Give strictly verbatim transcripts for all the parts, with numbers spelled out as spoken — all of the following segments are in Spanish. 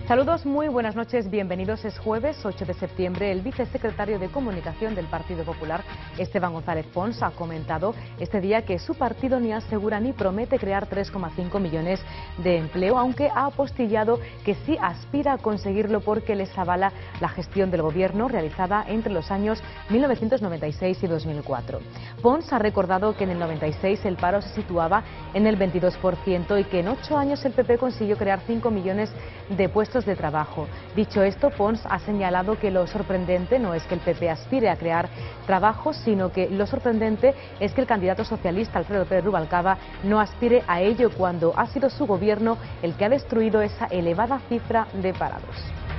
Saludos, muy buenas noches, bienvenidos. Es jueves ocho de septiembre. El vicesecretario de Comunicación del Partido Popular, Esteban González Pons, ha comentado este día que su partido ni asegura ni promete crear tres coma cinco millones de empleo, aunque ha apostillado que sí aspira a conseguirlo porque les avala la gestión del gobierno realizada entre los años mil novecientos noventa y seis y dos mil cuatro. Pons ha recordado que en el noventa y seis el paro se situaba en el veintidós por ciento y que en ocho años el P P consiguió crear cinco millones de puestos de trabajo. Dicho esto, Pons ha señalado que lo sorprendente no es que el P P aspire a crear trabajos, sino que lo sorprendente es que el candidato socialista Alfredo Pérez Rubalcaba no aspire a ello cuando ha sido su gobierno el que ha destruido esa elevada cifra de parados.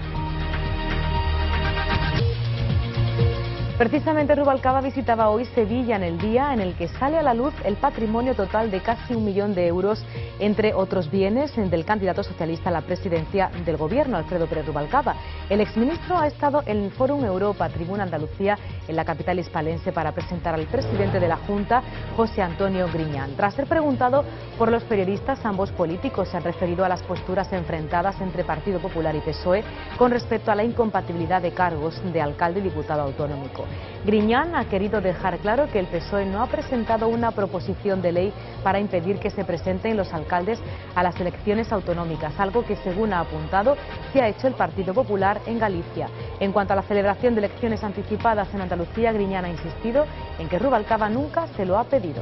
Precisamente Rubalcaba visitaba hoy Sevilla en el día en el que sale a la luz el patrimonio total de casi un millón de euros, entre otros bienes, del candidato socialista a la presidencia del gobierno, Alfredo Pérez Rubalcaba. El exministro ha estado en el Fórum Europa Tribuna Andalucía en la capital hispalense para presentar al presidente de la Junta, José Antonio Griñán. Tras ser preguntado por los periodistas, ambos políticos se han referido a las posturas enfrentadas entre Partido Popular y P S O E con respecto a la incompatibilidad de cargos de alcalde y diputado autonómico. Griñán ha querido dejar claro que el P S O E no ha presentado una proposición de ley para impedir que se presenten los alcaldes a las elecciones autonómicas, algo que, según ha apuntado, sí ha hecho el Partido Popular en Galicia. En cuanto a la celebración de elecciones anticipadas en Andalucía, Griñán ha insistido en que Rubalcaba nunca se lo ha pedido.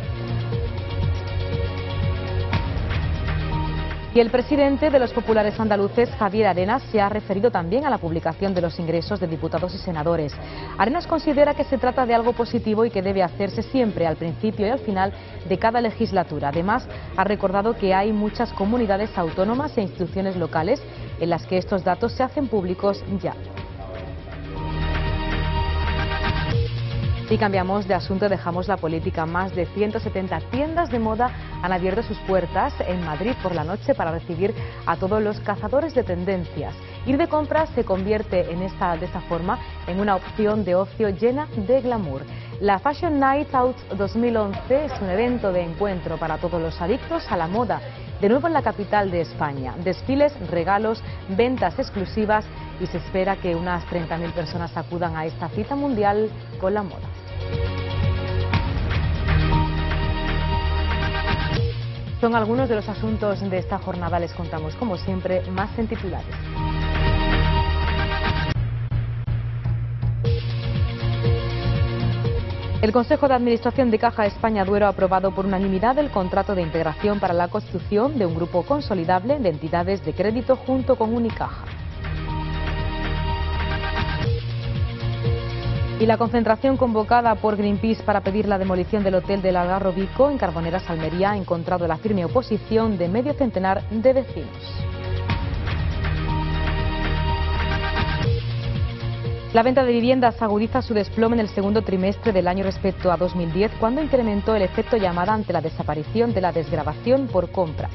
Y el presidente de los populares andaluces, Javier Arenas, se ha referido también a la publicación de los ingresos de diputados y senadores. Arenas considera que se trata de algo positivo y que debe hacerse siempre al principio y al final de cada legislatura. Además, ha recordado que hay muchas comunidades autónomas e instituciones locales en las que estos datos se hacen públicos ya. Y cambiamos de asunto, dejamos la política. Más de ciento setenta tiendas de moda han abierto sus puertas en Madrid por la noche para recibir a todos los cazadores de tendencias. Ir de compras se convierte en esta, de esta forma en una opción de ocio llena de glamour. La Fashion Night Out dos mil once es un evento de encuentro para todos los adictos a la moda, de nuevo en la capital de España. Desfiles, regalos, ventas exclusivas y se espera que unas treinta mil personas acudan a esta cita mundial con la moda. Son algunos de los asuntos de esta jornada, les contamos como siempre más en titulares. El Consejo de Administración de Caja España Duero ha aprobado por unanimidad el contrato de integración para la constitución de un grupo consolidable de entidades de crédito junto con Unicaja. Y la concentración convocada por Greenpeace para pedir la demolición del hotel del Algarrobico en Carboneras, Almería, ha encontrado la firme oposición de medio centenar de vecinos. La venta de viviendas agudiza su desplome en el segundo trimestre del año respecto a dos mil diez, cuando incrementó el efecto llamada ante la desaparición de la desgravación por compra.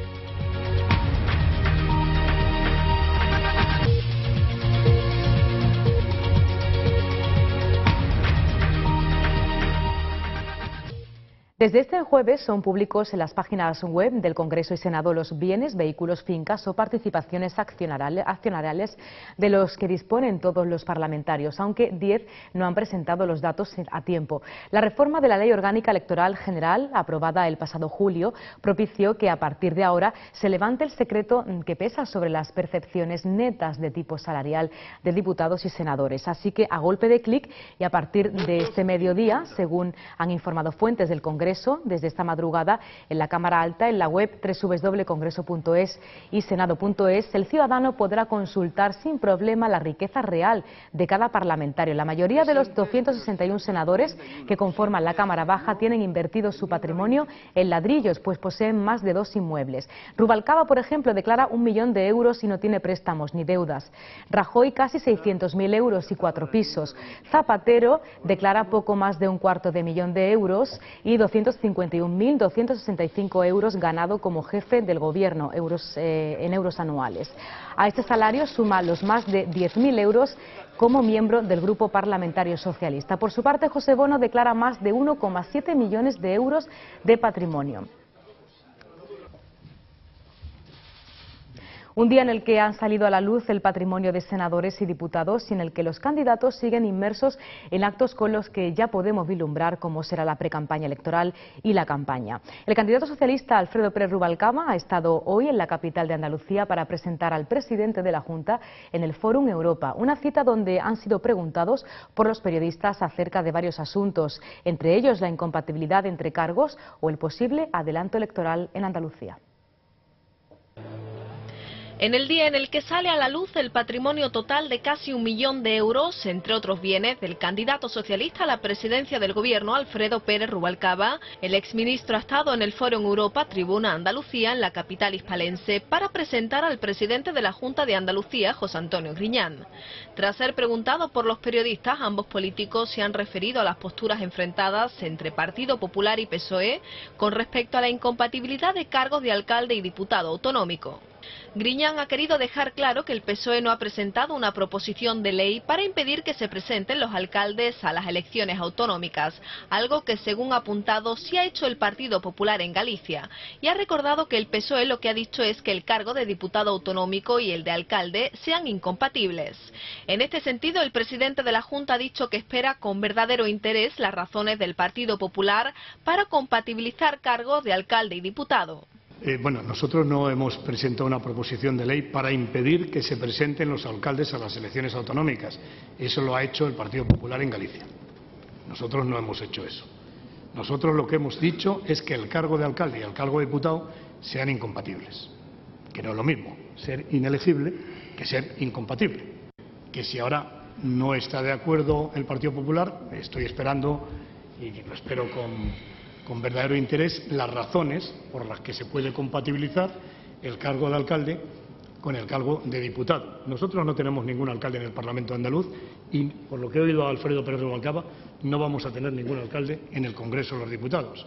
Desde este jueves son públicos en las páginas web del Congreso y Senado los bienes, vehículos, fincas o participaciones accionariales de los que disponen todos los parlamentarios, aunque diez no han presentado los datos a tiempo. La reforma de la Ley Orgánica Electoral General, aprobada el pasado julio, propició que a partir de ahora se levante el secreto que pesa sobre las percepciones netas de tipo salarial de diputados y senadores. Así que a golpe de clic y a partir de este mediodía, según han informado fuentes del Congreso, desde esta madrugada en la Cámara Alta, en la web doble u doble u doble u punto congreso punto es y senado punto es, el ciudadano podrá consultar sin problema la riqueza real de cada parlamentario. La mayoría de los doscientos sesenta y uno senadores que conforman la Cámara Baja tienen invertido su patrimonio en ladrillos, pues poseen más de dos inmuebles. Rubalcaba, por ejemplo, declara un millón de euros y no tiene préstamos ni deudas. Rajoy casi seiscientos mil euros y cuatro pisos. Zapatero declara poco más de un cuarto de millón de euros y doscientos cincuenta y un mil doscientos sesenta y cinco euros ganado como jefe del gobierno euros, eh, en euros anuales. A este salario suma los más de diez mil euros como miembro del Grupo Parlamentario Socialista. Por su parte, José Bono declara más de uno coma siete millones de euros de patrimonio. Un día en el que han salido a la luz el patrimonio de senadores y diputados y en el que los candidatos siguen inmersos en actos con los que ya podemos vislumbrar cómo será la precampaña electoral y la campaña. El candidato socialista Alfredo Pérez Rubalcaba ha estado hoy en la capital de Andalucía para presentar al presidente de la Junta en el Fórum Europa, una cita donde han sido preguntados por los periodistas acerca de varios asuntos, entre ellos la incompatibilidad entre cargos o el posible adelanto electoral en Andalucía. En el día en el que sale a la luz el patrimonio total de casi un millón de euros, entre otros bienes, del candidato socialista a la presidencia del gobierno, Alfredo Pérez Rubalcaba, el exministro ha estado en el Fórum Europa, Tribuna Andalucía, en la capital hispalense, para presentar al presidente de la Junta de Andalucía, José Antonio Griñán. Tras ser preguntado por los periodistas, ambos políticos se han referido a las posturas enfrentadas entre Partido Popular y P S O E con respecto a la incompatibilidad de cargos de alcalde y diputado autonómico. Griñán ha querido dejar claro que el P S O E no ha presentado una proposición de ley para impedir que se presenten los alcaldes a las elecciones autonómicas, algo que, según ha apuntado, sí ha hecho el Partido Popular en Galicia, y ha recordado que el P S O E lo que ha dicho es que el cargo de diputado autonómico y el de alcalde sean incompatibles. En este sentido, el presidente de la Junta ha dicho que espera con verdadero interés las razones del Partido Popular para compatibilizar cargos de alcalde y diputado. Eh, bueno, nosotros no hemos presentado una proposición de ley para impedir que se presenten los alcaldes a las elecciones autonómicas. Eso lo ha hecho el Partido Popular en Galicia. Nosotros no hemos hecho eso. Nosotros lo que hemos dicho es que el cargo de alcalde y el cargo de diputado sean incompatibles. Que no es lo mismo ser inelegible que ser incompatible. Que si ahora no está de acuerdo el Partido Popular, estoy esperando, y lo espero con... con verdadero interés, las razones por las que se puede compatibilizar el cargo de alcalde con el cargo de diputado. Nosotros no tenemos ningún alcalde en el Parlamento andaluz y, por lo que he oído a Alfredo Pérez Rubalcaba, no vamos a tener ningún alcalde en el Congreso de los Diputados.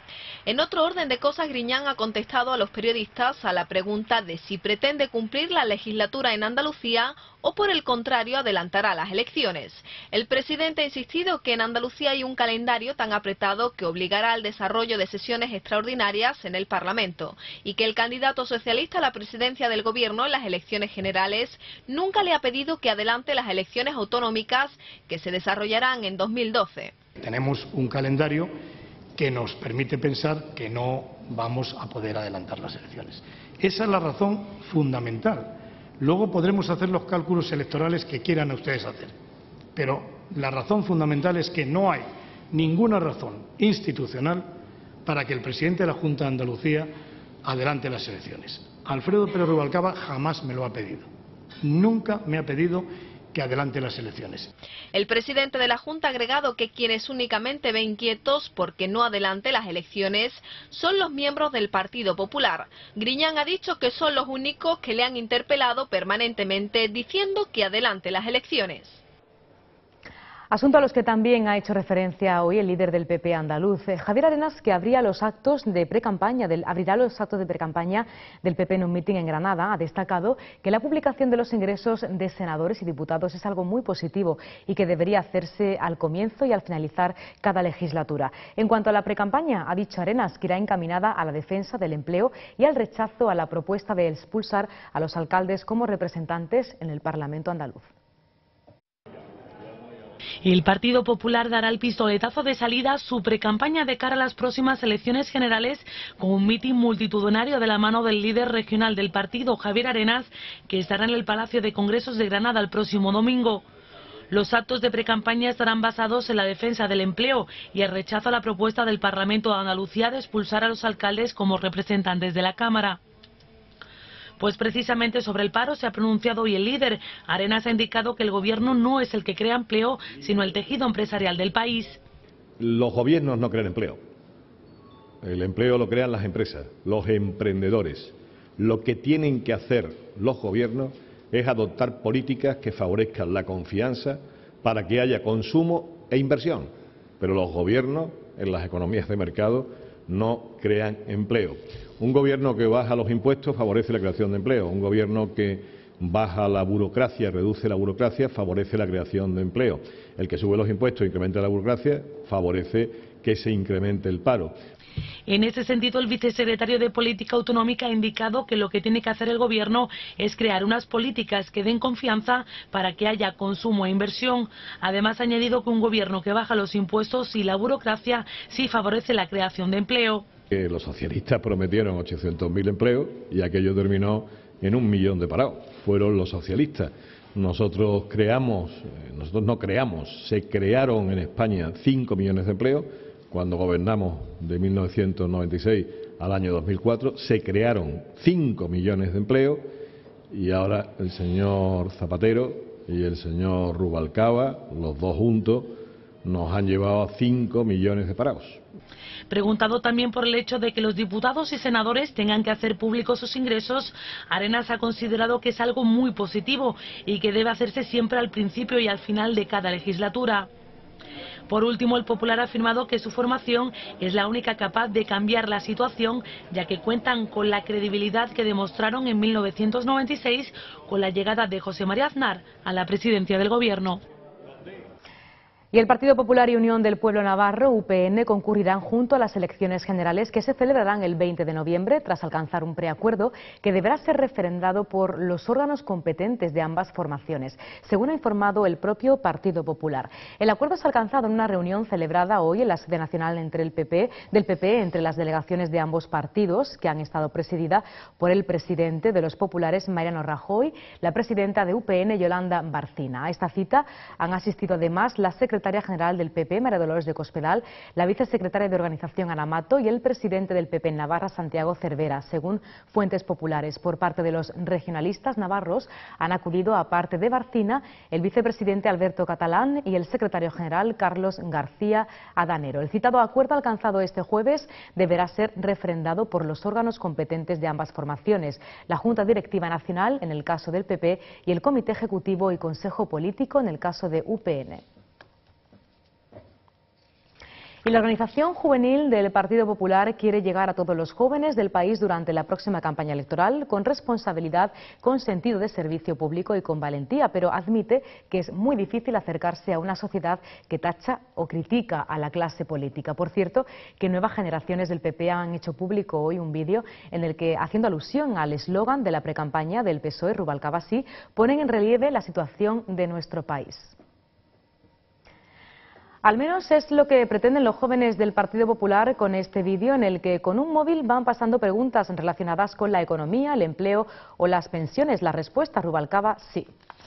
En otro orden de cosas, Griñán ha contestado a los periodistas a la pregunta de si pretende cumplir la legislatura en Andalucía o, por el contrario, adelantará las elecciones. El presidente ha insistido que en Andalucía hay un calendario tan apretado que obligará al desarrollo de sesiones extraordinarias en el Parlamento y que el candidato socialista a la presidencia del gobierno en las elecciones generales nunca le ha pedido que adelante las elecciones autonómicas que se desarrollarán en dos mil doce. Tenemos un calendario que nos permite pensar que no vamos a poder adelantar las elecciones. Esa es la razón fundamental. Luego podremos hacer los cálculos electorales que quieran ustedes hacer, pero la razón fundamental es que no hay ninguna razón institucional para que el presidente de la Junta de Andalucía adelante las elecciones. Alfredo Pérez Rubalcaba jamás me lo ha pedido. Nunca me ha pedido que adelante las elecciones. El presidente de la Junta ha agregado que quienes únicamente ven inquietos porque no adelante las elecciones son los miembros del Partido Popular. Griñán ha dicho que son los únicos que le han interpelado permanentemente diciendo que adelante las elecciones. Asunto a los que también ha hecho referencia hoy el líder del P P andaluz, Javier Arenas, que abría los actos de precampaña del, abrirá los actos de precampaña del P P en un mitin en Granada. Ha destacado que la publicación de los ingresos de senadores y diputados es algo muy positivo y que debería hacerse al comienzo y al finalizar cada legislatura. En cuanto a la precampaña, ha dicho Arenas que irá encaminada a la defensa del empleo y al rechazo a la propuesta de expulsar a los alcaldes como representantes en el Parlamento andaluz. El Partido Popular dará el pistoletazo de salida a su precampaña de cara a las próximas elecciones generales con un mitin multitudinario de la mano del líder regional del partido, Javier Arenas, que estará en el Palacio de Congresos de Granada el próximo domingo. Los actos de precampaña estarán basados en la defensa del empleo y el rechazo a la propuesta del Parlamento de Andalucía de expulsar a los alcaldes como representantes de la Cámara. Pues precisamente sobre el paro se ha pronunciado hoy el líder. Arenas ha indicado que el gobierno no es el que crea empleo, sino el tejido empresarial del país. Los gobiernos no crean empleo. El empleo lo crean las empresas, los emprendedores. Lo que tienen que hacer los gobiernos es adoptar políticas que favorezcan la confianza para que haya consumo e inversión. Pero los gobiernos, en las economías de mercado, no crean empleo. Un gobierno que baja los impuestos favorece la creación de empleo. Un gobierno que baja la burocracia, reduce la burocracia, favorece la creación de empleo. El que sube los impuestos e incrementa la burocracia favorece que se incremente el paro. En ese sentido, el vicesecretario de Política Autonómica ha indicado que lo que tiene que hacer el Gobierno es crear unas políticas que den confianza para que haya consumo e inversión. Además, ha añadido que un Gobierno que baja los impuestos y la burocracia sí favorece la creación de empleo. Que los socialistas prometieron ochocientos mil empleos y aquello terminó en un millón de parados. Fueron los socialistas. Nosotros creamos, nosotros no creamos, se crearon en España cinco millones de empleos. Cuando gobernamos de mil novecientos noventa y seis al año dos mil cuatro, se crearon cinco millones de empleos y ahora el señor Zapatero y el señor Rubalcaba, los dos juntos, nos han llevado a cinco millones de parados. Preguntado también por el hecho de que los diputados y senadores tengan que hacer públicos sus ingresos, Arenas ha considerado que es algo muy positivo y que debe hacerse siempre al principio y al final de cada legislatura. Por último, el Popular ha afirmado que su formación es la única capaz de cambiar la situación, ya que cuentan con la credibilidad que demostraron en mil novecientos noventa y seis con la llegada de José María Aznar a la presidencia del Gobierno. Y el Partido Popular y Unión del Pueblo Navarro, U P N, concurrirán junto a las elecciones generales que se celebrarán el veinte de noviembre tras alcanzar un preacuerdo que deberá ser referendado por los órganos competentes de ambas formaciones, según ha informado el propio Partido Popular. El acuerdo se ha alcanzado en una reunión celebrada hoy en la sede nacional entre el P P, del P P entre las delegaciones de ambos partidos, que han estado presididas por el presidente de los populares, Mariano Rajoy, la presidenta de U P N, Yolanda Barcina. A esta cita han asistido además la secretaria secretaria general del P P, María Dolores de Cospedal, la vicesecretaria de Organización, Ana Mato, y el presidente del P P en Navarra, Santiago Cervera. Según fuentes populares, por parte de los regionalistas navarros han acudido, aparte de Barcina, el vicepresidente Alberto Catalán y el secretario general Carlos García Adanero. El citado acuerdo alcanzado este jueves deberá ser refrendado por los órganos competentes de ambas formaciones, la Junta Directiva Nacional en el caso del P P y el Comité Ejecutivo y Consejo Político en el caso de U P N. Y la organización juvenil del Partido Popular quiere llegar a todos los jóvenes del país durante la próxima campaña electoral con responsabilidad, con sentido de servicio público y con valentía, pero admite que es muy difícil acercarse a una sociedad que tacha o critica a la clase política. Por cierto, que nuevas generaciones del P P han hecho público hoy un vídeo en el que, haciendo alusión al eslogan de la precampaña del P S O E, Rubalcaba sí, ponen en relieve la situación de nuestro país. Al menos es lo que pretenden los jóvenes del Partido Popular con este vídeo en el que con un móvil van pasando preguntas relacionadas con la economía, el empleo o las pensiones. La respuesta, Rubalcaba, sí.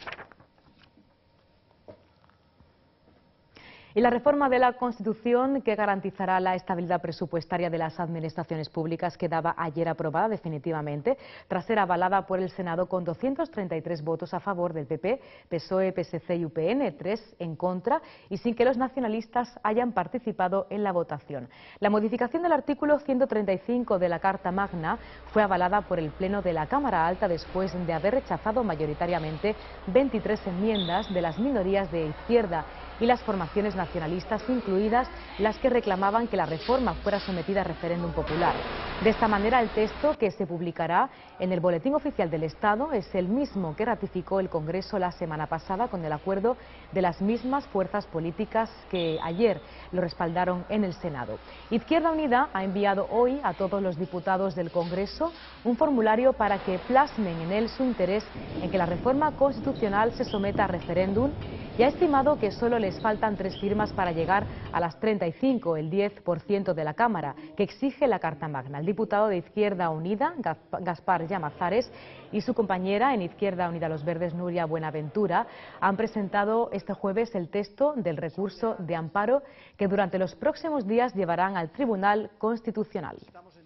Y la reforma de la Constitución que garantizará la estabilidad presupuestaria de las administraciones públicas quedaba ayer aprobada definitivamente tras ser avalada por el Senado con doscientos treinta y tres votos a favor del P P, P S O E, P S C y U P N, tres en contra y sin que los nacionalistas hayan participado en la votación. La modificación del artículo ciento treinta y cinco de la Carta Magna fue avalada por el Pleno de la Cámara Alta después de haber rechazado mayoritariamente veintitrés enmiendas de las minorías de izquierda y las formaciones nacionalistas, incluidas las que reclamaban que la reforma fuera sometida a referéndum popular. De esta manera, el texto que se publicará en el Boletín Oficial del Estado es el mismo que ratificó el Congreso la semana pasada con el acuerdo de las mismas fuerzas políticas que ayer lo respaldaron en el Senado. Izquierda Unida ha enviado hoy a todos los diputados del Congreso un formulario para que plasmen en él su interés en que la reforma constitucional se someta a referéndum y ha estimado que solo les faltan tres firmas para llegar a las treinta y cinco, el diez por ciento de la Cámara, que exige la Carta Magna. El diputado de Izquierda Unida, Gaspar Llamazares, y su compañera en Izquierda Unida Los Verdes, Nuria Buenaventura, han presentado este jueves el texto del recurso de amparo que durante los próximos días llevarán al Tribunal Constitucional.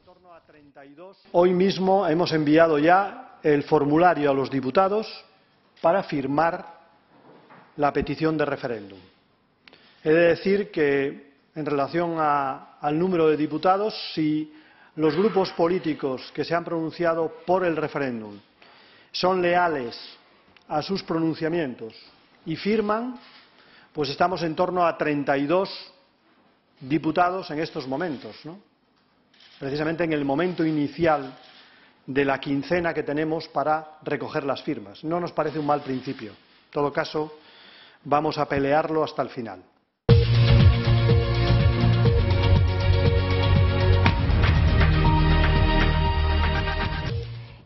Hoy mismo hemos enviado ya el formulario a los diputados para firmar la petición de referéndum. He de decir que, en relación a, al número de diputados, si los grupos políticos que se han pronunciado por el referéndum son leales a sus pronunciamientos y firman, pues estamos en torno a treinta y dos diputados en estos momentos, ¿no? Precisamente en el momento inicial de la quincena que tenemos para recoger las firmas. No nos parece un mal principio. En todo caso, vamos a pelearlo hasta el final.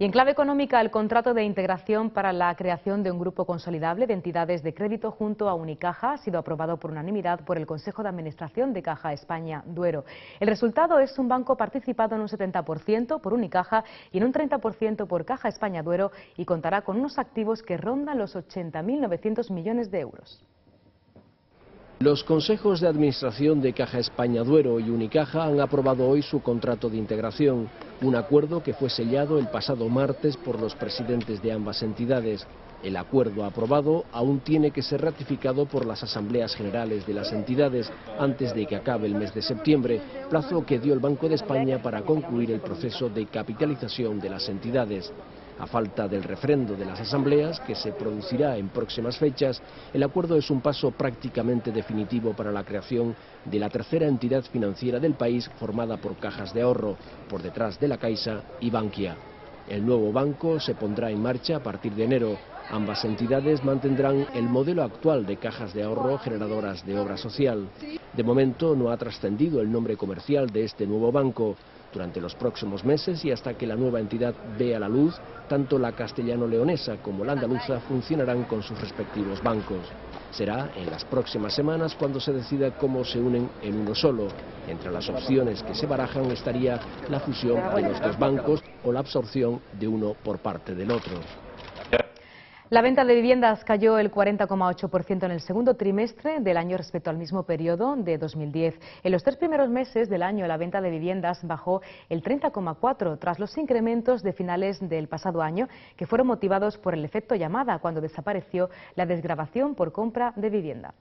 Y en clave económica, el contrato de integración para la creación de un grupo consolidable de entidades de crédito junto a Unicaja ha sido aprobado por unanimidad por el Consejo de Administración de Caja España Duero. El resultado es un banco participado en un setenta por ciento por Unicaja y en un treinta por ciento por Caja España Duero y contará con unos activos que rondan los ochenta mil novecientos millones de euros. Los consejos de administración de Caja España Duero y Unicaja han aprobado hoy su contrato de integración, un acuerdo que fue sellado el pasado martes por los presidentes de ambas entidades. El acuerdo aprobado aún tiene que ser ratificado por las asambleas generales de las entidades antes de que acabe el mes de septiembre, plazo que dio el Banco de España para concluir el proceso de capitalización de las entidades. A falta del refrendo de las asambleas, que se producirá en próximas fechas, el acuerdo es un paso prácticamente definitivo para la creación de la tercera entidad financiera del país formada por cajas de ahorro, por detrás de la Caixa y Bankia. El nuevo banco se pondrá en marcha a partir de enero. Ambas entidades mantendrán el modelo actual de cajas de ahorro generadoras de obra social. De momento no ha trascendido el nombre comercial de este nuevo banco. Durante los próximos meses y hasta que la nueva entidad vea la luz, tanto la castellano-leonesa como la andaluza funcionarán con sus respectivos bancos. Será en las próximas semanas cuando se decida cómo se unen en uno solo. Entre las opciones que se barajan estaría la fusión de los dos bancos o la absorción de uno por parte del otro. La venta de viviendas cayó el cuarenta coma ocho por ciento en el segundo trimestre del año respecto al mismo periodo de dos mil diez. En los tres primeros meses del año la venta de viviendas bajó el treinta coma cuatro por ciento tras los incrementos de finales del pasado año que fueron motivados por el efecto llamada cuando desapareció la desgravación por compra de vivienda.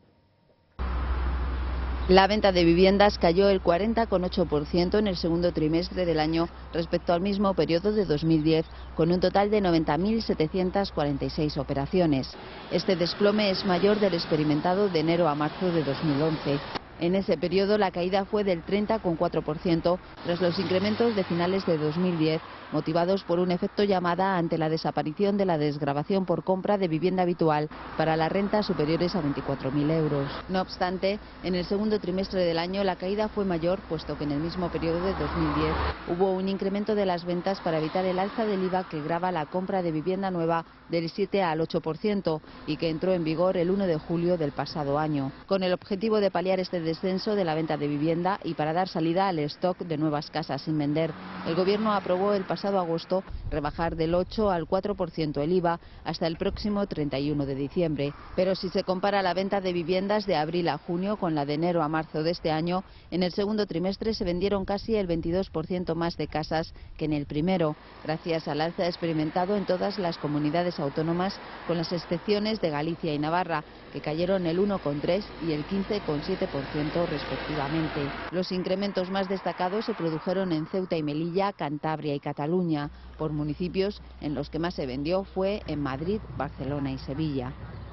La venta de viviendas cayó el cuarenta coma ocho por ciento en el segundo trimestre del año respecto al mismo periodo de dos mil diez, con un total de noventa mil setecientas cuarenta y seis operaciones. Este desplome es mayor del experimentado de enero a marzo de dos mil once. En ese periodo la caída fue del treinta coma cuatro por ciento tras los incrementos de finales de dos mil diez, motivados por un efecto llamada ante la desaparición de la desgravación por compra de vivienda habitual para las rentas superiores a veinticuatro mil euros. No obstante, en el segundo trimestre del año la caída fue mayor, puesto que en el mismo periodo de dos mil diez hubo un incremento de las ventas para evitar el alza del I V A que grava la compra de vivienda nueva del siete al ocho por ciento y que entró en vigor el uno de julio del pasado año. Con el objetivo de paliar este descenso de la venta de vivienda y para dar salida al stock de nuevas casas sin vender, el Gobierno aprobó el pasado agosto rebajar del ocho al cuatro por ciento el I V A hasta el próximo treinta y uno de diciembre. Pero si se compara la venta de viviendas de abril a junio con la de enero a marzo de este año, en el segundo trimestre se vendieron casi el veintidós por ciento más de casas que en el primero, gracias al alza experimentado en todas las comunidades autónomas, con las excepciones de Galicia y Navarra, que cayeron el uno coma tres por ciento y el quince coma siete por ciento respectivamente. Los incrementos más destacados se produjeron en Ceuta y Melilla, Cantabria y Cataluña. Por municipios, en los que más se vendió fue en Madrid, Barcelona y Sevilla.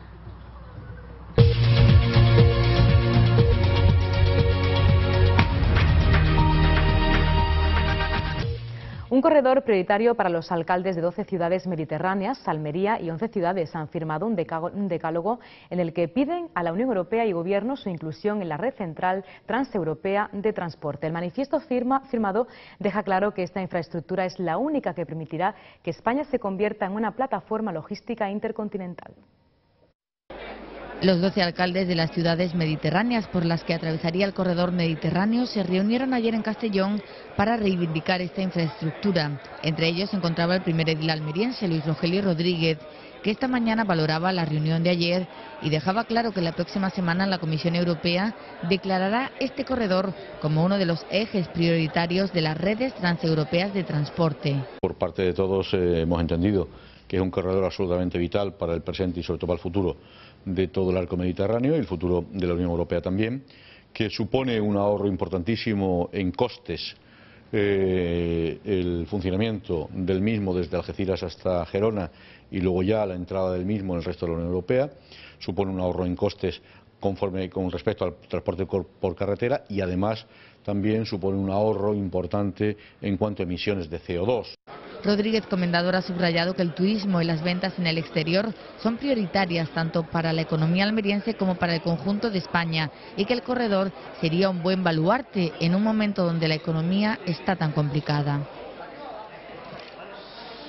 Un corredor prioritario para los alcaldes de doce ciudades mediterráneas, Almería y once ciudades han firmado un decálogo en el que piden a la Unión Europea y Gobierno su inclusión en la red central transeuropea de transporte. El manifiesto firma, firmado deja claro que esta infraestructura es la única que permitirá que España se convierta en una plataforma logística intercontinental. Los doce alcaldes de las ciudades mediterráneas por las que atravesaría el corredor mediterráneo se reunieron ayer en Castellón para reivindicar esta infraestructura. Entre ellos se encontraba el primer edil almeriense, Luis Rogelio Rodríguez, que esta mañana valoraba la reunión de ayer y dejaba claro que la próxima semana la Comisión Europea declarará este corredor como uno de los ejes prioritarios de las redes transeuropeas de transporte. Por parte de todos eh, hemos entendido que es un corredor absolutamente vital para el presente y sobre todo para el futuro de todo el arco mediterráneo y el futuro de la Unión Europea también, que supone un ahorro importantísimo en costes, eh, el funcionamiento del mismo desde Algeciras hasta Gerona y luego ya la entrada del mismo en el resto de la Unión Europea, supone un ahorro en costes conforme con respecto al transporte por carretera y además también supone un ahorro importante en cuanto a emisiones de C O dos. Rodríguez Comendador ha subrayado que el turismo y las ventas en el exterior son prioritarias tanto para la economía almeriense como para el conjunto de España y que el corredor sería un buen baluarte en un momento donde la economía está tan complicada.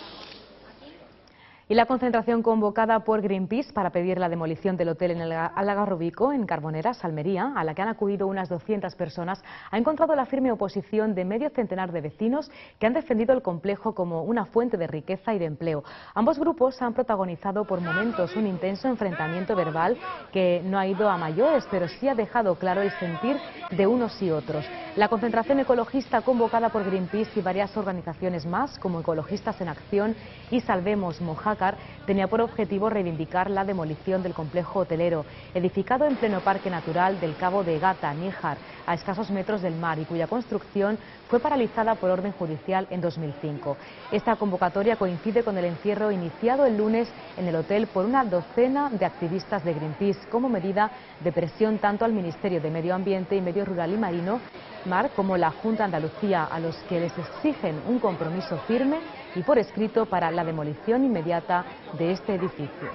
Y la concentración convocada por Greenpeace para pedir la demolición del hotel en el Algarrobico, en Carboneras, Almería, a la que han acudido unas doscientas personas, ha encontrado la firme oposición de medio centenar de vecinos que han defendido el complejo como una fuente de riqueza y de empleo. Ambos grupos han protagonizado por momentos un intenso enfrentamiento verbal que no ha ido a mayores, pero sí ha dejado claro el sentir de unos y otros. La concentración ecologista convocada por Greenpeace y varias organizaciones más, como Ecologistas en Acción y Salvemos Mojácar, tenía por objetivo reivindicar la demolición del complejo hotelero, edificado en pleno Parque Natural del Cabo de Gata, Níjar, a escasos metros del mar, y cuya construcción fue paralizada por orden judicial en dos mil cinco. Esta convocatoria coincide con el encierro iniciado el lunes en el hotel por una docena de activistas de Greenpeace, como medida de presión tanto al Ministerio de Medio Ambiente y Medio Rural y Marino, Mar, como la Junta de Andalucía, a los que les exigen un compromiso firme y por escrito para la demolición inmediata de este edificio.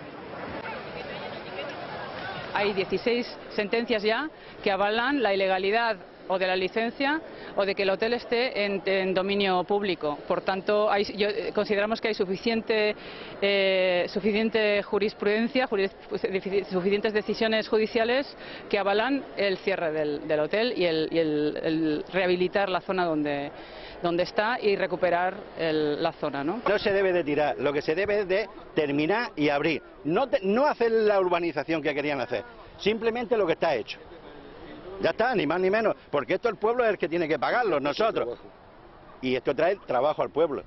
Hay dieciséis sentencias ya que avalan la ilegalidad o de la licencia o de que el hotel esté en, en dominio público. Por tanto, hay, yo, consideramos que hay suficiente, eh, suficiente jurisprudencia, juris, suficientes decisiones judiciales que avalan el cierre del, del hotel y, el, y el, el rehabilitar la zona donde, donde está y recuperar el, la zona, ¿no? No se debe de tirar, lo que se debe es de terminar y abrir. No, te, no hacer la urbanización que querían hacer, simplemente lo que está hecho. Ya está, ni más ni menos, porque esto el pueblo es el que tiene que pagarlo, nosotros. Y esto trae trabajo al pueblo.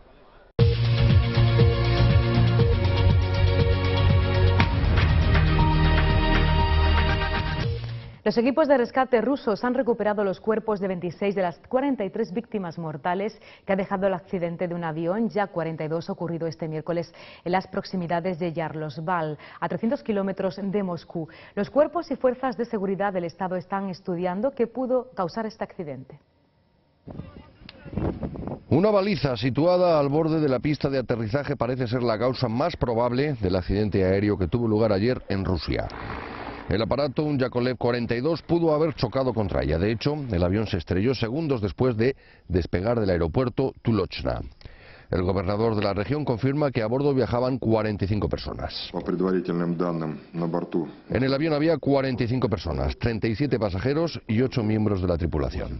Los equipos de rescate rusos han recuperado los cuerpos de veintiséis de las cuarenta y tres víctimas mortales que ha dejado el accidente de un avión Ya cuarenta y dos ocurrido este miércoles en las proximidades de Yaroslavl, a trescientos kilómetros de Moscú. Los cuerpos y fuerzas de seguridad del Estado están estudiando qué pudo causar este accidente. Una baliza situada al borde de la pista de aterrizaje parece ser la causa más probable del accidente aéreo que tuvo lugar ayer en Rusia. El aparato, un Yakolev cuarenta y dos, pudo haber chocado contra ella. De hecho, el avión se estrelló segundos después de despegar del aeropuerto Tulochna. El gobernador de la región confirma que a bordo viajaban cuarenta y cinco personas. En el avión había cuarenta y cinco personas, treinta y siete pasajeros y ocho miembros de la tripulación.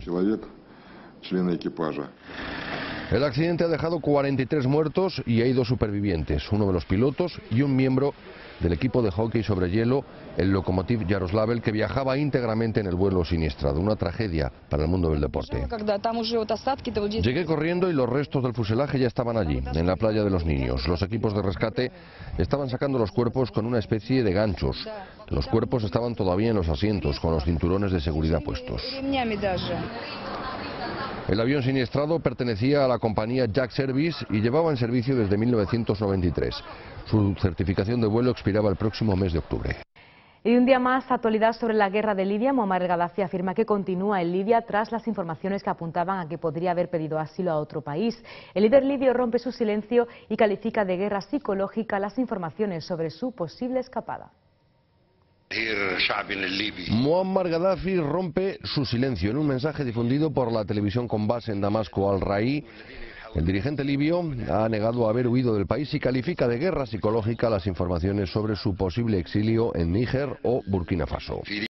El accidente ha dejado cuarenta y tres muertos y hay dos supervivientes, uno de los pilotos y un miembro del equipo de hockey sobre hielo, el Lokomotiv Yaroslavl, que viajaba íntegramente en el vuelo siniestrado. Una tragedia para el mundo del deporte. Llegué corriendo y los restos del fuselaje ya estaban allí, en la playa de los Niños. Los equipos de rescate estaban sacando los cuerpos con una especie de ganchos. Los cuerpos estaban todavía en los asientos, con los cinturones de seguridad puestos. El avión siniestrado pertenecía a la compañía Jack Service y llevaba en servicio desde mil novecientos noventa y tres. Su certificación de vuelo expiraba el próximo mes de octubre. Y un día más, actualidad sobre la guerra de Libia. Muammar Gaddafi afirma que continúa en Libia tras las informaciones que apuntaban a que podría haber pedido asilo a otro país. El líder libio rompe su silencio y califica de guerra psicológica las informaciones sobre su posible escapada. Muammar Gaddafi rompe su silencio. En un mensaje difundido por la televisión con base en Damasco, Al Rai, el dirigente libio ha negado haber huido del país y califica de guerra psicológica las informaciones sobre su posible exilio en Níger o Burkina Faso.